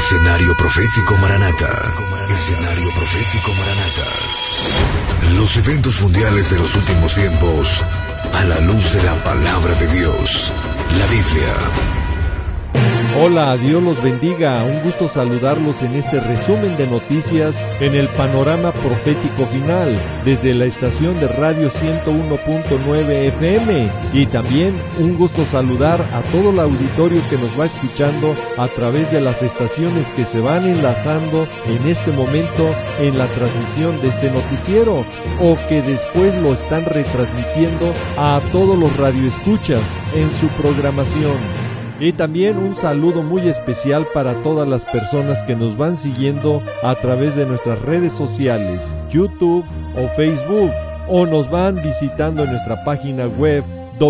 Escenario Profético Maranata. Escenario Profético Maranata. Los eventos mundiales de los últimos tiempos a la luz de la palabra de Dios, la Biblia. Hola, Dios los bendiga. Un gusto saludarlos en este resumen de noticias en el panorama profético final desde la estación de radio 101.9 FM, y también un gusto saludar a todo el auditorio que nos va escuchando a través de las estaciones que se van enlazando en este momento en la transmisión de este noticiero, o que después lo están retransmitiendo a todos los radioescuchas en su programación. Y también un saludo muy especial para todas las personas que nos van siguiendo a través de nuestras redes sociales, YouTube o Facebook, o nos van visitando en nuestra página web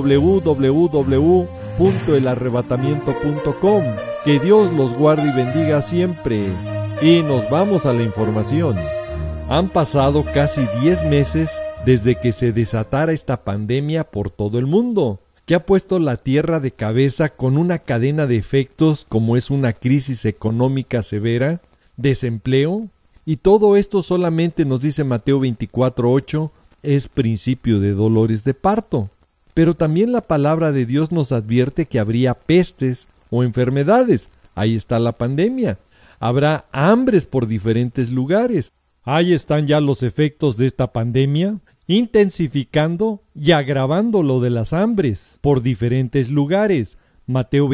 www.elarrebatamiento.com. Que Dios los guarde y bendiga siempre. Y nos vamos a la información. Han pasado casi 10 meses desde que se desatara esta pandemia por todo el mundo, que ha puesto la tierra de cabeza con una cadena de efectos como es una crisis económica severa, desempleo, y todo esto solamente nos dice Mateo 24:8, es principio de dolores de parto. Pero también la palabra de Dios nos advierte que habría pestes o enfermedades. Ahí está la pandemia. Habrá hambres por diferentes lugares. Ahí están ya los efectos de esta pandemia, intensificando y agravando lo de las hambres por diferentes lugares. Mateo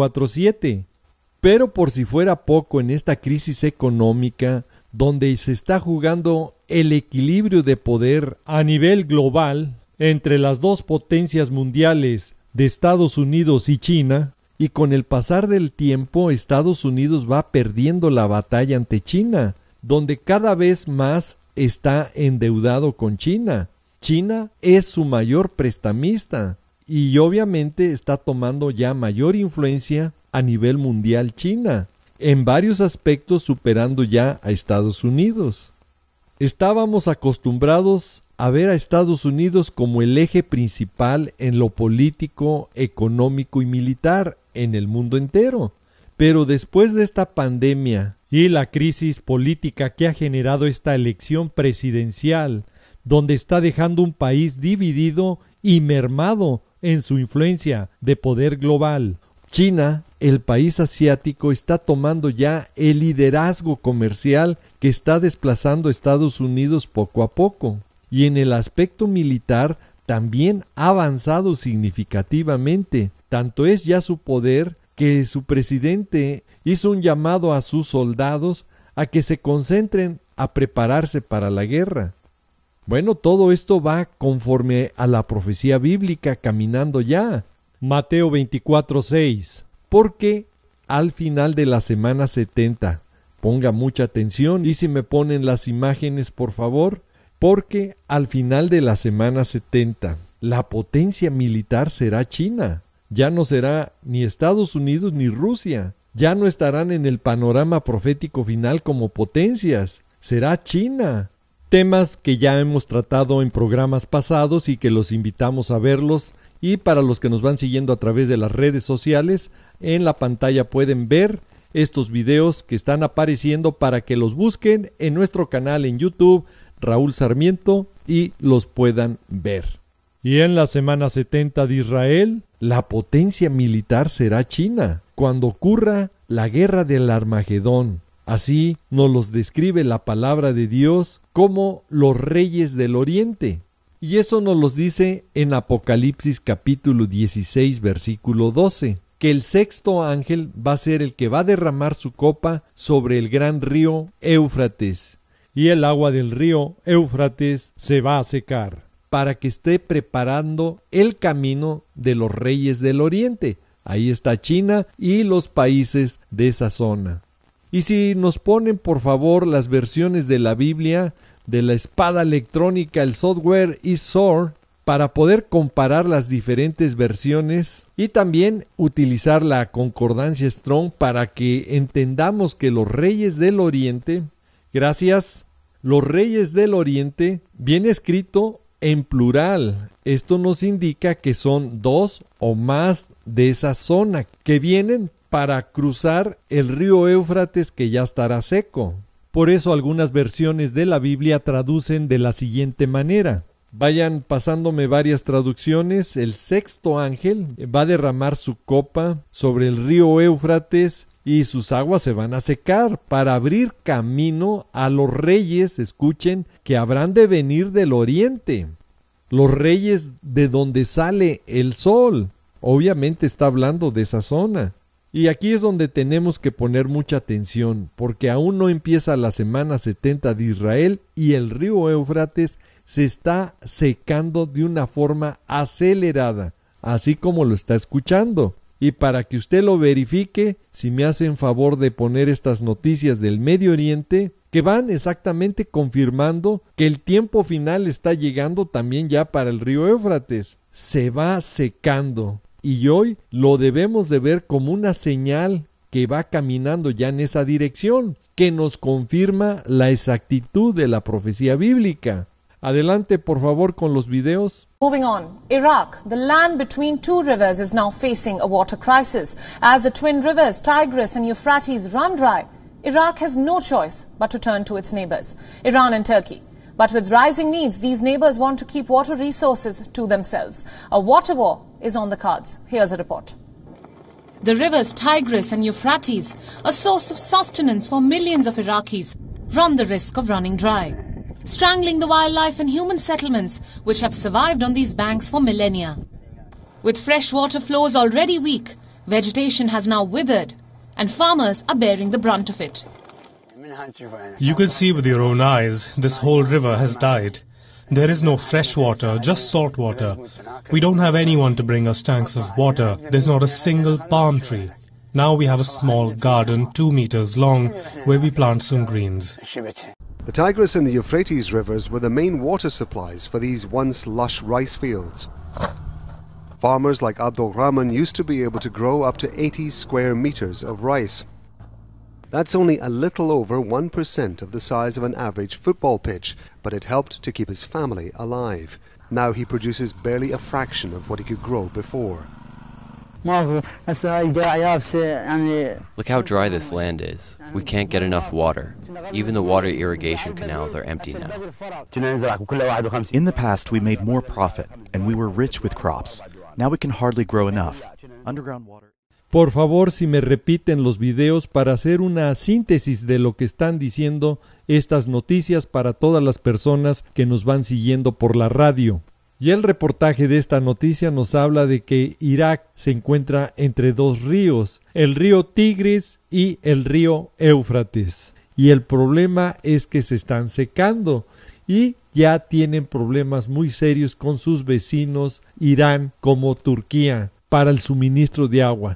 24:7. Pero por si fuera poco, en esta crisis económica, donde se está jugando el equilibrio de poder a nivel global entre las dos potencias mundiales de Estados Unidos y China, y con el pasar del tiempo Estados Unidos va perdiendo la batalla ante China, donde cada vez más está endeudado con China. China es su mayor prestamista y obviamente está tomando ya mayor influencia a nivel mundial China, en varios aspectos superando ya a Estados Unidos. Estábamos acostumbrados a ver a Estados Unidos como el eje principal en lo político, económico y militar en el mundo entero, pero después de esta pandemia y la crisis política que ha generado esta elección presidencial, donde está dejando un país dividido y mermado en su influencia de poder global, China, el país asiático, está tomando ya el liderazgo comercial que está desplazando a Estados Unidos poco a poco. Y en el aspecto militar también ha avanzado significativamente. Tanto es ya su poder que su presidente hizo un llamado a sus soldados a que se concentren a prepararse para la guerra. Bueno, todo esto va conforme a la profecía bíblica caminando ya. Mateo 24:6. Porque al final de la semana 70, ponga mucha atención y si me ponen las imágenes por favor, porque al final de la semana 70, la potencia militar será China. Ya no será ni Estados Unidos ni Rusia. Ya no estarán en el panorama profético final como potencias. Será China. Temas que ya hemos tratado en programas pasados y que los invitamos a verlos. Y para los que nos van siguiendo a través de las redes sociales, en la pantalla pueden ver estos videos que están apareciendo para que los busquen en nuestro canal en YouTube, Raúl Sarmiento, y los puedan ver. Y en la semana 70 de Israel, la potencia militar será China, cuando ocurra la guerra del Armagedón. Así nos los describe la palabra de Dios como los reyes del oriente. Y eso nos los dice en Apocalipsis capítulo 16, versículo 12, que el sexto ángel va a ser el que va a derramar su copa sobre el gran río Éufrates, y el agua del río Éufrates se va a secar, para que esté preparando el camino de los reyes del oriente. Ahí está China y los países de esa zona. Y si nos ponen por favor las versiones de la Biblia, de la espada electrónica, el software eSword, para poder comparar las diferentes versiones y también utilizar la concordancia Strong para que entendamos que los reyes del oriente, gracias, los reyes del oriente, viene escrito en plural, Esto nos indica que son 2 o más de esa zona que vienen para cruzar el río Éufrates, que ya estará seco. Por eso algunas versiones de la Biblia traducen de la siguiente manera. Vayan pasándome varias traducciones. El sexto ángel va a derramar su copa sobre el río Éufrates y sus aguas se van a secar para abrir camino a los reyes, escuchen, que habrán de venir del oriente. Los reyes de donde sale el sol. Obviamente está hablando de esa zona. Y aquí es donde tenemos que poner mucha atención, porque aún no empieza la semana 70 de Israel y el río Éufrates se está secando de una forma acelerada, así como lo está escuchando. Y para que usted lo verifique, si me hacen favor de poner estas noticias del Medio Oriente, que van exactamente confirmando que el tiempo final está llegando también ya para el río Éufrates. Se va secando. Y hoy lo debemos de ver como una señal que va caminando ya en esa dirección, que nos confirma la exactitud de la profecía bíblica. Adelante, por favor, con los videos. Moving on, Iraq, the land between two rivers, is now facing a water crisis. As the twin rivers Tigris and Euphrates run dry, Iraq has no choice but to turn to its neighbors, Iran and Turkey. But with rising needs, these neighbors want to keep water resources to themselves. A water war is on the cards. Here's a report. The rivers Tigris and Euphrates, a source of sustenance for millions of Iraqis, run the risk of running dry, strangling the wildlife and human settlements which have survived on these banks for millennia. With freshwater flows already weak, vegetation has now withered, and farmers are bearing the brunt of it. You can see with your own eyes, this whole river has died. There is no fresh water, just salt water. We don't have anyone to bring us tanks of water. There's not a single palm tree. Now we have a small garden 2 meters long where we plant some greens. The Tigris and the Euphrates rivers were the main water supplies for these once lush rice fields. Farmers like Abdul Rahman used to be able to grow up to 80 square meters of rice. That's only a little over 1% of the size of an average football pitch, but it helped to keep his family alive. Now he produces barely a fraction of what he could grow before. Look how dry this land is. We can't get enough water. Even the water irrigation canals are empty now. In the past, we made more profit, and we were rich with crops. Now we can hardly grow enough. Underground water. Por favor, si me repiten los videos para hacer una síntesis de lo que están diciendo estas noticias para todas las personas que nos van siguiendo por la radio. Y el reportaje de esta noticia nos habla de que Irak se encuentra entre 2 ríos, el río Tigris y el río Éufrates. Y el problema es que se están secando y ya tienen problemas muy serios con sus vecinos Irán como Turquía para el suministro de agua.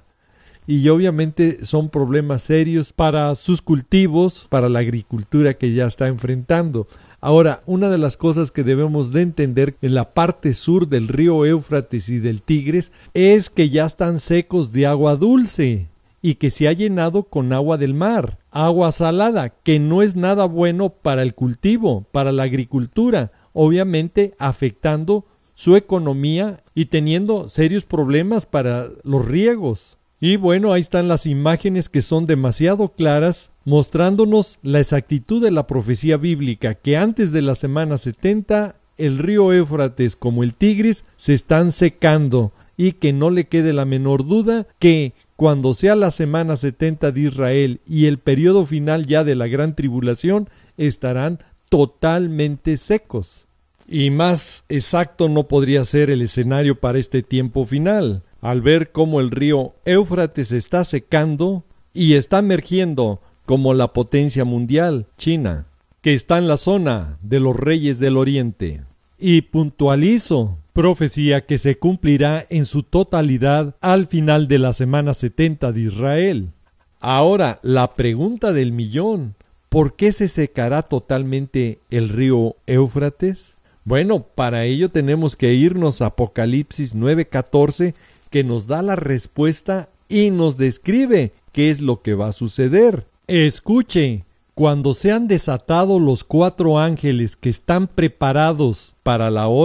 Y obviamente son problemas serios para sus cultivos, para la agricultura que ya está enfrentando. Ahora, una de las cosas que debemos de entender en la parte sur del río Éufrates y del Tigris es que ya están secos de agua dulce y que se ha llenado con agua del mar, agua salada, que no es nada bueno para el cultivo, para la agricultura, obviamente afectando su economía y teniendo serios problemas para los riegos. Y bueno, ahí están las imágenes que son demasiado claras, mostrándonos la exactitud de la profecía bíblica, que antes de la semana 70, el río Éufrates como el Tigris se están secando, y que no le quede la menor duda que cuando sea la semana 70 de Israel y el periodo final ya de la gran tribulación, estarán totalmente secos. Y más exacto no podría ser el escenario para este tiempo final. Al ver cómo el río Éufrates se está secando y está emergiendo como la potencia mundial, China, que está en la zona de los reyes del oriente. Y puntualizo, profecía que se cumplirá en su totalidad al final de la semana 70 de Israel. Ahora, la pregunta del millón, ¿por qué se secará totalmente el río Éufrates? Bueno, para ello tenemos que irnos a Apocalipsis 9:14, que nos da la respuesta y nos describe qué es lo que va a suceder. Escuche, cuando sean desatados los 4 ángeles que están preparados para la hora,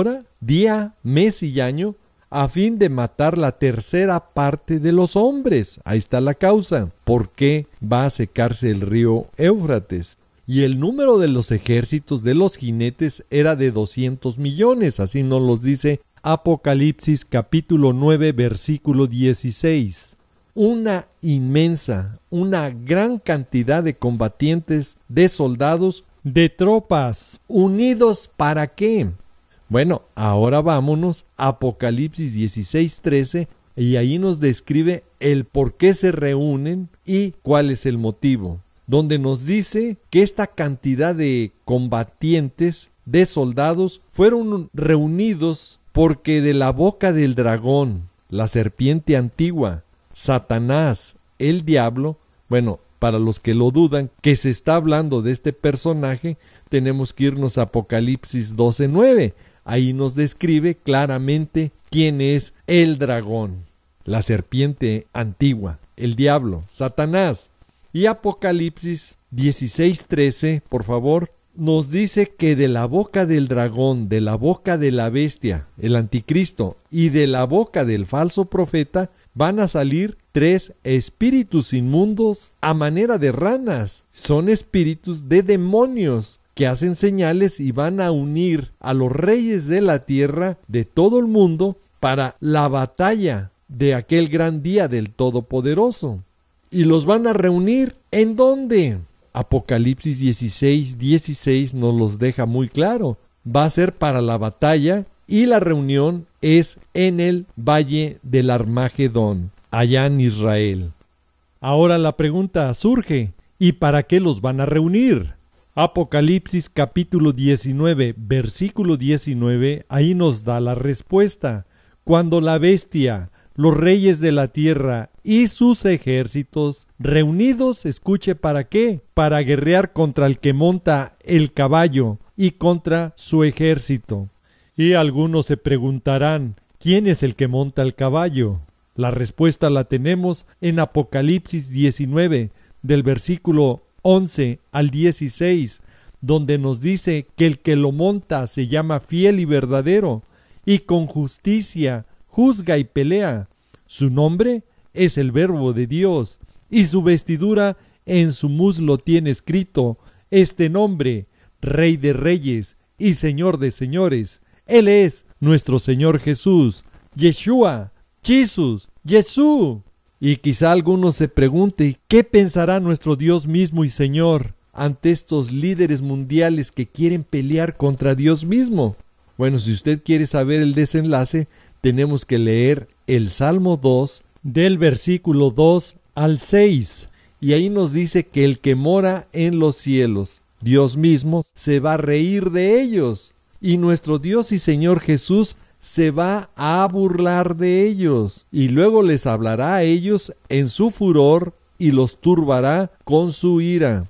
día, mes y año, a fin de matar la tercera parte de los hombres. Ahí está la causa. ¿Por qué va a secarse el río Éufrates? Y el número de los ejércitos de los jinetes era de 200 millones, así nos los dice Apocalipsis capítulo 9, versículo 16. Una inmensa, una gran cantidad de combatientes, de soldados, de tropas, unidos ¿para qué? Bueno, ahora vámonos a Apocalipsis 16:13 y ahí nos describe el por qué se reúnen y cuál es el motivo, donde nos dice que esta cantidad de combatientes, de soldados, fueron reunidos porque de la boca del dragón, la serpiente antigua, Satanás, el diablo, bueno, para los que lo dudan, que se está hablando de este personaje, tenemos que irnos a Apocalipsis 12:9. Ahí nos describe claramente quién es el dragón, la serpiente antigua, el diablo, Satanás. Y Apocalipsis 16:13, por favor, nos dice que de la boca del dragón, de la boca de la bestia, el anticristo, y de la boca del falso profeta, van a salir 3 espíritus inmundos a manera de ranas. Son espíritus de demonios que hacen señales y van a unir a los reyes de la tierra de todo el mundo para la batalla de aquel gran día del Todopoderoso. Y los van a reunir ¿en dónde? Apocalipsis 16:16 nos los deja muy claro. Va a ser para la batalla y la reunión es en el valle del Armagedón, allá en Israel. Ahora la pregunta surge, ¿y para qué los van a reunir? Apocalipsis capítulo 19, versículo 19, ahí nos da la respuesta. Cuando la bestia, los reyes de la tierra y sus ejércitos reunidos, escuche para qué, para guerrear contra el que monta el caballo y contra su ejército. Y algunos se preguntarán, ¿quién es el que monta el caballo? La respuesta la tenemos en Apocalipsis 19, del versículo 11 al 16, donde nos dice que el que lo monta se llama fiel y verdadero, y con justicia juzga y pelea. Su nombre es el Verbo de Dios, y su vestidura en su muslo tiene escrito este nombre: Rey de Reyes y Señor de Señores. Él es nuestro Señor Jesús, Yeshua, Jesús, Jesús. Y quizá alguno se pregunte, ¿qué pensará nuestro Dios mismo y Señor ante estos líderes mundiales que quieren pelear contra Dios mismo? Bueno, si usted quiere saber el desenlace, tenemos que leer el Salmo 2, del versículo 2 al 6. Y ahí nos dice que el que mora en los cielos, Dios mismo, se va a reír de ellos. Y nuestro Dios y Señor Jesús se va a burlar de ellos, y luego les hablará a ellos en su furor y los turbará con su ira.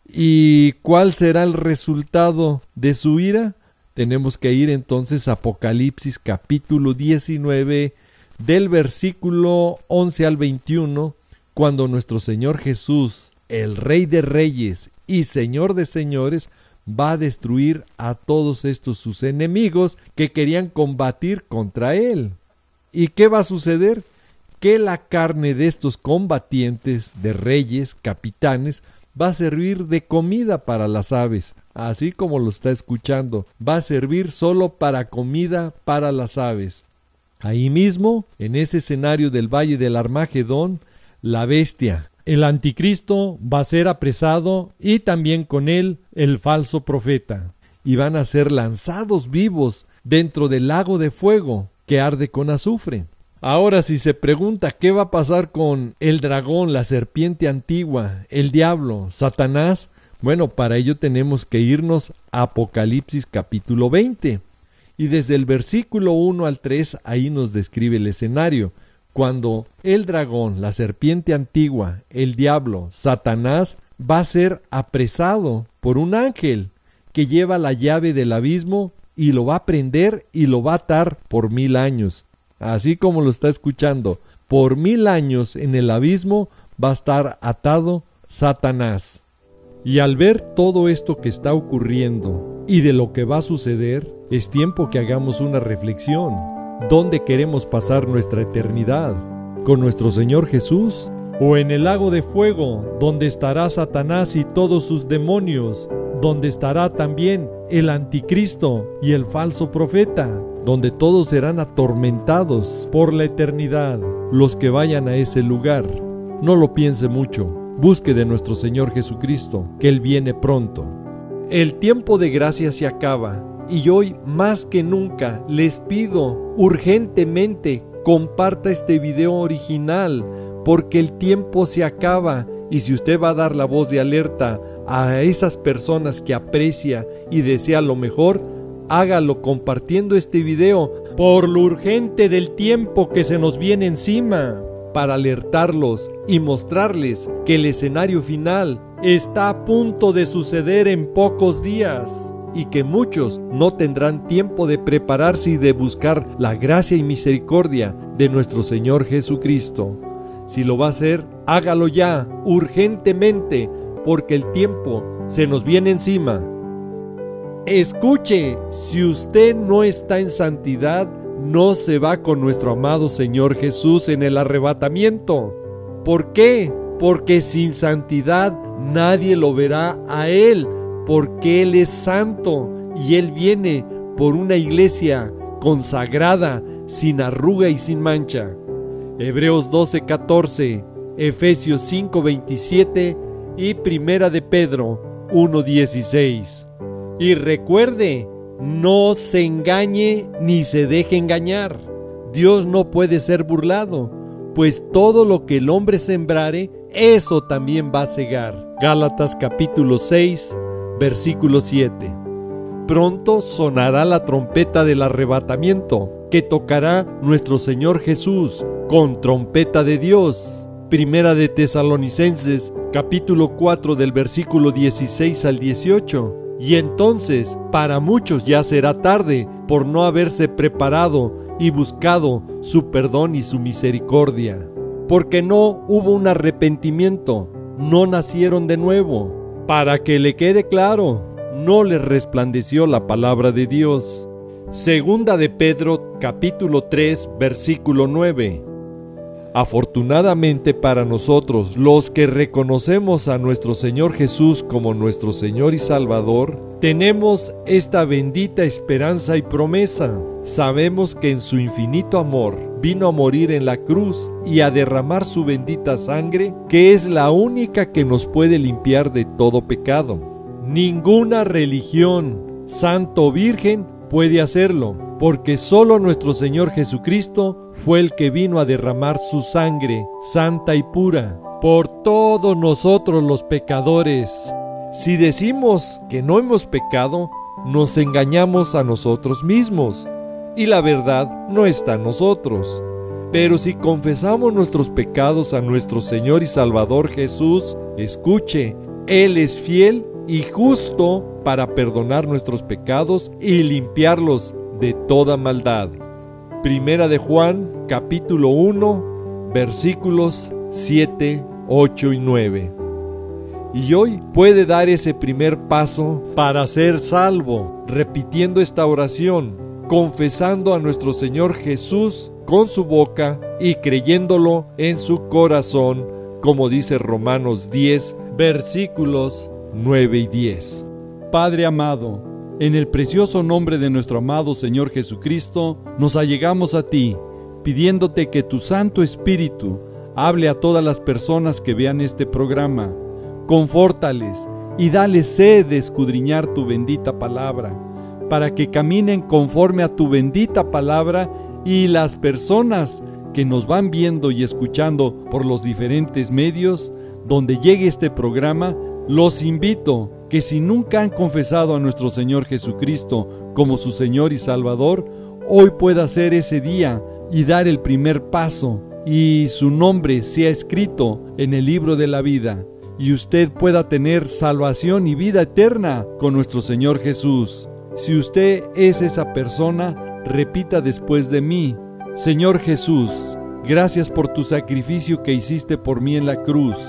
¿Y cuál será el resultado de su ira? Tenemos que ir entonces a Apocalipsis capítulo 19, del versículo 11 al 21, cuando nuestro Señor Jesús, el Rey de Reyes y Señor de Señores, va a destruir a todos estos sus enemigos que querían combatir contra él. ¿Y qué va a suceder? Que la carne de estos combatientes, de reyes, capitanes, va a servir de comida para las aves, así como lo está escuchando. Va a servir solo para comida para las aves. Ahí mismo, en ese escenario del valle del Armagedón, la bestia, el anticristo, va a ser apresado y también con él el falso profeta. Y van a ser lanzados vivos dentro del lago de fuego que arde con azufre. Ahora, si se pregunta qué va a pasar con el dragón, la serpiente antigua, el diablo, Satanás, bueno, para ello tenemos que irnos a Apocalipsis capítulo 20. Y desde el versículo 1 al 3, ahí nos describe el escenario. Cuando el dragón, la serpiente antigua, el diablo, Satanás, va a ser apresado por un ángel que lleva la llave del abismo y lo va a prender y lo va a atar por 1000 años. Así como lo está escuchando, por 1000 años en el abismo va a estar atado Satanás. Y al ver todo esto que está ocurriendo y de lo que va a suceder, es tiempo que hagamos una reflexión. ¿Dónde queremos pasar nuestra eternidad? ¿Con nuestro Señor Jesús? ¿O en el lago de fuego, donde estará Satanás y todos sus demonios? Donde estará también el anticristo y el falso profeta, donde todos serán atormentados por la eternidad. Los que vayan a ese lugar, no lo piense mucho, busque de nuestro Señor Jesucristo, que Él viene pronto. El tiempo de gracia se acaba, y hoy más que nunca les pido urgentemente comparta este video original, porque el tiempo se acaba, y si usted va a dar la voz de alerta a esas personas que aprecia y desea lo mejor, hágalo compartiendo este video por lo urgente del tiempo que se nos viene encima, para alertarlos y mostrarles que el escenario final está a punto de suceder en pocos días y que muchos no tendrán tiempo de prepararse y de buscar la gracia y misericordia de nuestro Señor Jesucristo. Si lo va a hacer, hágalo ya, urgentemente, porque el tiempo se nos viene encima. Escuche, si usted no está en santidad, no se va con nuestro amado Señor Jesús en el arrebatamiento. ¿Por qué? Porque sin santidad nadie lo verá a Él, porque Él es santo y Él viene por una iglesia consagrada, sin arruga y sin mancha. Hebreos 12:14, Efesios 5:27 y Primera de Pedro 1:16. Y recuerde, no se engañe ni se deje engañar. Dios no puede ser burlado, pues todo lo que el hombre sembrare, eso también va a segar. Gálatas capítulo 6, versículo 7. Pronto sonará la trompeta del arrebatamiento, que tocará nuestro Señor Jesús con trompeta de Dios. Primera de Tesalonicenses capítulo 4 del versículo 16 al 18. Y entonces para muchos ya será tarde por no haberse preparado y buscado su perdón y su misericordia, porque no hubo un arrepentimiento, no nacieron de nuevo. Para que le quede claro, no les resplandeció la palabra de Dios. Segunda de Pedro capítulo 3 versículo 9. Afortunadamente para nosotros, los que reconocemos a nuestro Señor Jesús como nuestro Señor y Salvador, tenemos esta bendita esperanza y promesa. Sabemos que en su infinito amor vino a morir en la cruz y a derramar su bendita sangre, que es la única que nos puede limpiar de todo pecado. Ninguna religión, santo o virgen, puede hacerlo, porque solo nuestro Señor Jesucristo fue el que vino a derramar su sangre santa y pura por todos nosotros los pecadores. Si decimos que no hemos pecado, nos engañamos a nosotros mismos y la verdad no está en nosotros. Pero si confesamos nuestros pecados a nuestro Señor y Salvador Jesús, escuche, Él es fiel y justo para perdonar nuestros pecados y limpiarlos de toda maldad. Primera de Juan, capítulo 1, versículos 7, 8 y 9. Y hoy puede dar ese primer paso para ser salvo, repitiendo esta oración, confesando a nuestro Señor Jesús con su boca y creyéndolo en su corazón, como dice Romanos 10, versículos 9 y 10. Padre amado, en el precioso nombre de nuestro amado Señor Jesucristo, nos allegamos a ti, pidiéndote que tu Santo Espíritu hable a todas las personas que vean este programa. Confórtales y dale sed de escudriñar tu bendita palabra, para que caminen conforme a tu bendita palabra, y las personas que nos van viendo y escuchando por los diferentes medios donde llegue este programa, los invito que si nunca han confesado a nuestro Señor Jesucristo como su Señor y Salvador, hoy pueda ser ese día y dar el primer paso, y su nombre sea escrito en el libro de la vida, y usted pueda tener salvación y vida eterna con nuestro Señor Jesús. Si usted es esa persona, repita después de mí: Señor Jesús, gracias por tu sacrificio que hiciste por mí en la cruz.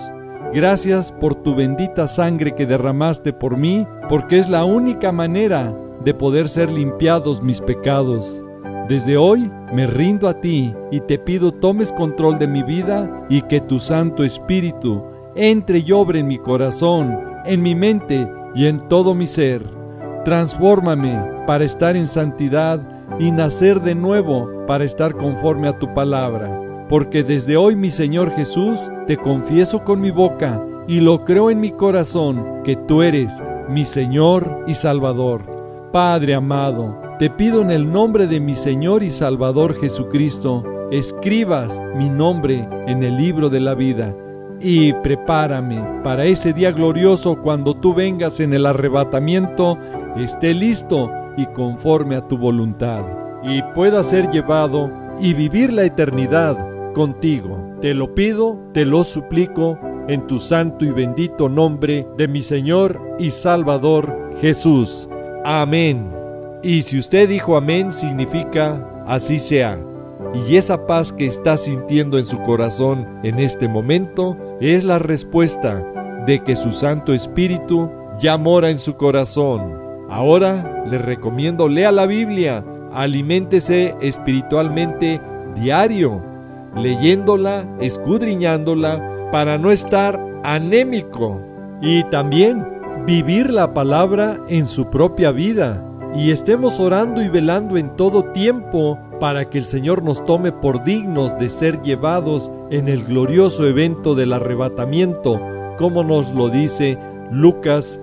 Gracias por tu bendita sangre que derramaste por mí, porque es la única manera de poder ser limpiados mis pecados. Desde hoy me rindo a ti y te pido tomes control de mi vida y que tu Santo Espíritu entre y obre en mi corazón, en mi mente y en todo mi ser. Transfórmame para estar en santidad y nacer de nuevo para estar conforme a tu palabra. Porque desde hoy, mi Señor Jesús, te confieso con mi boca y lo creo en mi corazón que tú eres mi Señor y Salvador. Padre amado, te pido en el nombre de mi Señor y Salvador Jesucristo, escribas mi nombre en el libro de la vida y prepárame para ese día glorioso cuando tú vengas en el arrebatamiento, esté listo y conforme a tu voluntad, y pueda ser llevado y vivir la eternidad contigo. Te lo pido, te lo suplico, en tu santo y bendito nombre de mi Señor y Salvador Jesús. Amén. Y si usted dijo amén, significa así sea. Y esa paz que está sintiendo en su corazón en este momento es la respuesta de que su Santo Espíritu ya mora en su corazón. Ahora le recomiendo lea la Biblia, aliméntese espiritualmente diario, leyéndola, escudriñándola para no estar anémico, y también vivir la palabra en su propia vida. Y estemos orando y velando en todo tiempo para que el Señor nos tome por dignos de ser llevados en el glorioso evento del arrebatamiento, como nos lo dice Lucas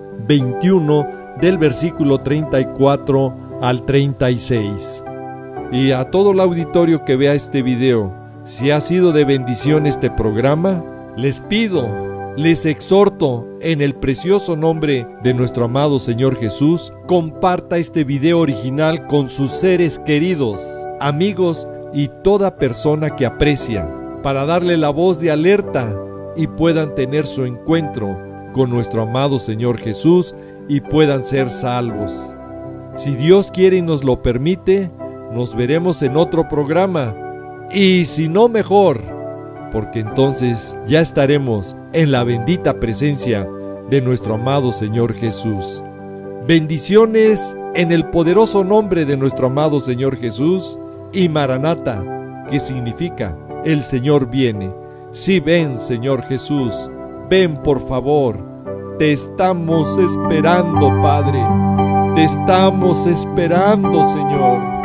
21 del versículo 34 al 36. Y a todo el auditorio que vea este video, si ha sido de bendición este programa, les pido, les exhorto en el precioso nombre de nuestro amado Señor Jesús, comparta este video original con sus seres queridos, amigos y toda persona que aprecia, para darle la voz de alerta y puedan tener su encuentro con nuestro amado Señor Jesús y puedan ser salvos. Si Dios quiere y nos lo permite, nos veremos en otro programa, y si no mejor, porque entonces ya estaremos en la bendita presencia de nuestro amado Señor Jesús. Bendiciones en el poderoso nombre de nuestro amado Señor Jesús, y Maranata, que significa el Señor viene. Sí, ven, Señor Jesús, ven por favor. Te estamos esperando, Padre. Te estamos esperando, Señor.